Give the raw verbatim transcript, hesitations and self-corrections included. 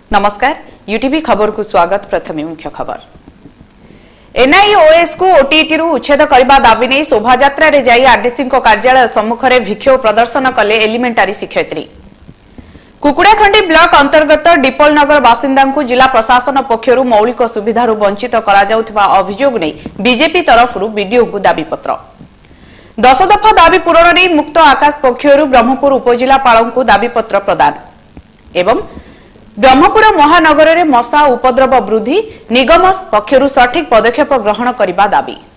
नमस्कार यूटीवी खबर को स्वागत। प्रथम मुख्य खबर एनआईओएस को ओटीटी रु उच्छेद करने दाबी नहीं शोभायात्रा रे जाई आरडीसी कार्यालय सम्मुख में विक्षोभ प्रदर्शन कले एलिमेंटारी शिक्षयित्री। कुकुड़ाखंडी ब्लॉक अंतर्गत डिपलनगर बासिंदा को जिला प्रशासन पक्षर मौलिक सुविधा वंचित करा अभियोग नहीं बीजेपी तरफ बीडीओ को दाबीपत्र। दश दफा दाबी पूरण नहीं मुक्त आकाश पक्षर ब्रह्मपुर उपजिलापाल को दाबीपत्र प्रदान एवं ब्रह्मपुर महानगर में मशा उपद्रव वृद्धि निगम पक्षर सठिक पदक्षेप ग्रहण करने दाबी।